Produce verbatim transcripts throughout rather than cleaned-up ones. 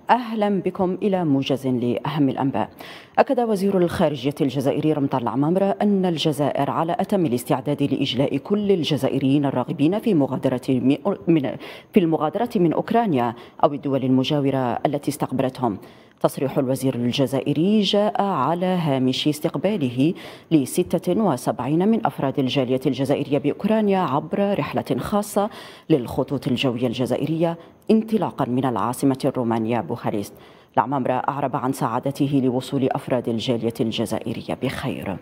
أهلا بكم إلى موجز لأهم الأنباء. أكد وزير الخارجية الجزائري رمضان العمامرة أن الجزائر على أتم الاستعداد لإجلاء كل الجزائريين الراغبين في مغادرة من في المغادرة من أوكرانيا أو الدول المجاورة التي استقبلتهم. تصريح الوزير الجزائري جاء على هامش استقباله ل ستة وسبعين من أفراد الجالية الجزائرية بأوكرانيا عبر رحلة خاصة للخطوط الجوية الجزائرية انطلاقا من العاصمة الرومانية بوخارست. العمامرة أعرب عن سعادته لوصول أفراد الجالية الجزائرية بخير.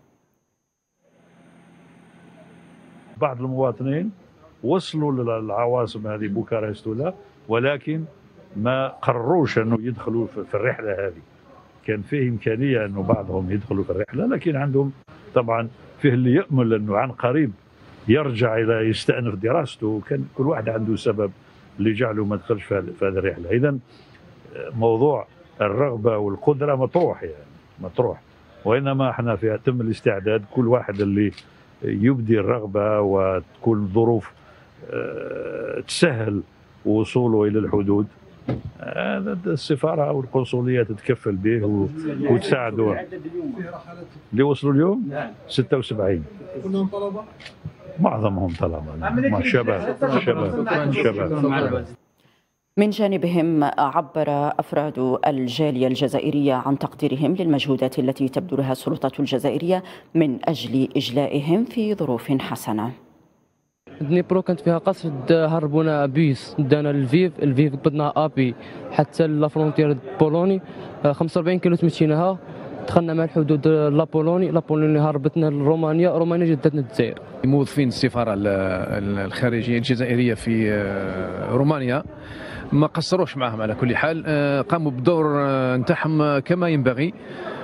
بعض المواطنين وصلوا للعواصم هذه بوخارست ولا ولكن ما قرروش انه يدخلوا في الرحله هذه. كان فيه امكانيه انه بعضهم يدخلوا في الرحله، لكن عندهم طبعا فيه اللي يامل انه عن قريب يرجع الى يستأنف دراسته، كان كل واحد عنده سبب اللي جعله ما دخلش في هذه الرحله. اذا موضوع الرغبه والقدره مطروح، يعني مطروح، وانما احنا في اتم الاستعداد. كل واحد اللي يبدي الرغبه وتكون الظروف تسهل وصوله الى الحدود، هذا السفاره او القنصليه تتكفل به وتساعده. اللي وصلوا اليوم ستة وسبعين، كلهم طلبه؟ معظمهم طلبه، شباب شباب شباب. من جانبهم عبر أفراد الجالية الجزائرية عن تقديرهم للمجهودات التي تبذلها السلطات الجزائرية من أجل إجلائهم في ظروف حسنة. دنيبرو كانت فيها قصف، هربونا بيس دانا الفيف الفيف قبضنا ابي حتى لافرونتير البولوني خمسة وأربعين كيلو تمشيناها، دخلنا مع الحدود لابولوني لابولوني هربتنا لرومانيا، رومانيا جدتنا الجزائر. موظفين السفاره الخارجيه الجزائريه في رومانيا ما قصروش معهم، على كل حال قاموا بدور نتاعهم كما ينبغي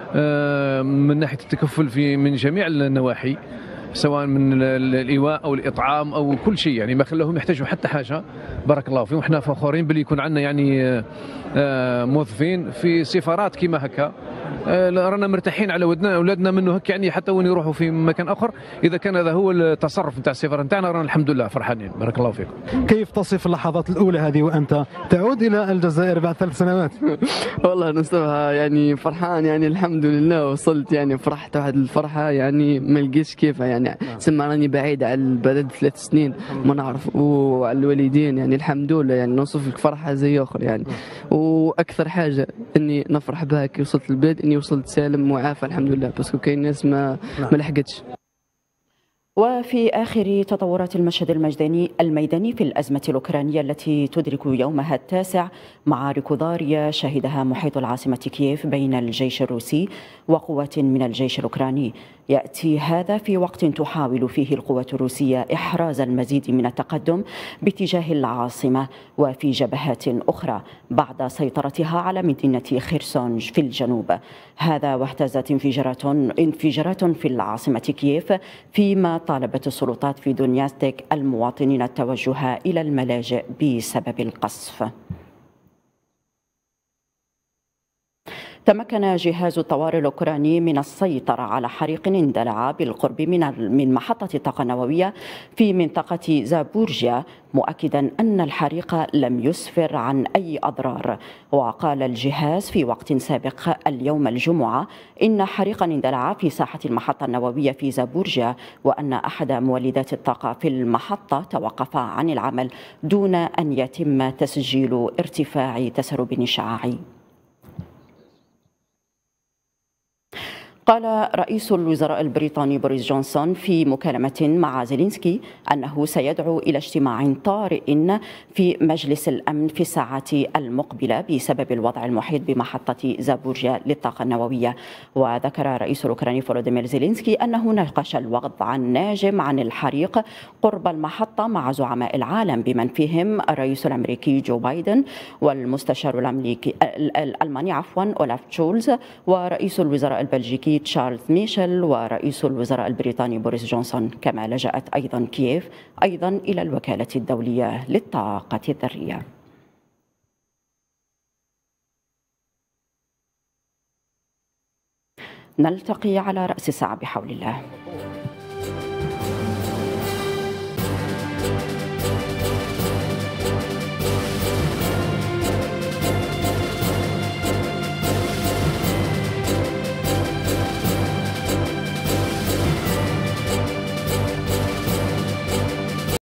من ناحيه التكفل في من جميع النواحي، سواء من الايواء او الاطعام او كل شيء، يعني ما خلاهم يحتاجوا حتى حاجه. بارك الله فيهم، وحنا فخورين باللي يكون عندنا يعني موظفين في سفارات كيما هكا. رانا مرتاحين على ودنا اولادنا منه هكا، يعني حتى وين يروحوا في مكان اخر اذا كان هذا هو التصرف نتاع السفاره نتاعنا رانا الحمد لله فرحانين. بارك الله فيكم. كيف تصف اللحظات الاولى هذه وانت تعود الى الجزائر بعد ثلاث سنوات؟ والله نصفها يعني فرحان، يعني الحمد لله وصلت، يعني فرحت واحد الفرحه يعني ما لقيتش كيفها، يعني سما راني بعيد على البلد ثلاث سنين ما نعرف وعلى الوالدين، يعني الحمد لله يعني نوصف لك فرحه زي اخر يعني. واكثر حاجه اني نفرح بها كي وصلت البلاد اني وصلت سالم معافى الحمد لله، باسكو كاين ناس ما ما لحقتش. وفي آخر تطورات المشهد الميداني الميداني في الأزمة الأوكرانية التي تدرك يومها التاسع، معارك ضارية شهدها محيط العاصمة كييف بين الجيش الروسي وقوات من الجيش الأوكراني. يأتي هذا في وقت تحاول فيه القوات الروسية إحراز المزيد من التقدم باتجاه العاصمة وفي جبهات أخرى بعد سيطرتها على مدينة خيرسون في الجنوب. هذا واحتزت انفجارات انفجارات في العاصمة كييف، فيما طالبت السلطات في دونياتسك المواطنين التوجه إلى الملاجئ بسبب القصف. تمكن جهاز الطوارئ الأوكراني من السيطرة على حريق اندلع بالقرب من من محطة الطاقة النووية في منطقة زابورجيا، مؤكدا أن الحريق لم يسفر عن أي أضرار. وقال الجهاز في وقت سابق اليوم الجمعة إن حريقا اندلع في ساحة المحطة النووية في زابورجيا، وأن أحد مولدات الطاقة في المحطة توقف عن العمل دون أن يتم تسجيل ارتفاع تسرب إشعاعي. قال رئيس الوزراء البريطاني بوريس جونسون في مكالمة مع زيلينسكي أنه سيدعو إلى اجتماع طارئ في مجلس الأمن في الساعات المقبلة بسبب الوضع المحيط بمحطة زابورجيا للطاقة النووية. وذكر رئيس الأوكراني فولوديمير زيلينسكي أنه ناقش الوضع الناجم عن الحريق قرب المحطة مع زعماء العالم بمن فيهم الرئيس الأمريكي جو بايدن والمستشار الأمريكي الألماني عفوا أولاف شولز ورئيس الوزراء البلجيكي تشارلز ميشيل ورئيس الوزراء البريطاني بوريس جونسون. كما لجأت أيضا كييف أيضا إلى الوكالة الدولية للطاقة الذرية. نلتقي على رأس الساعة بحول الله.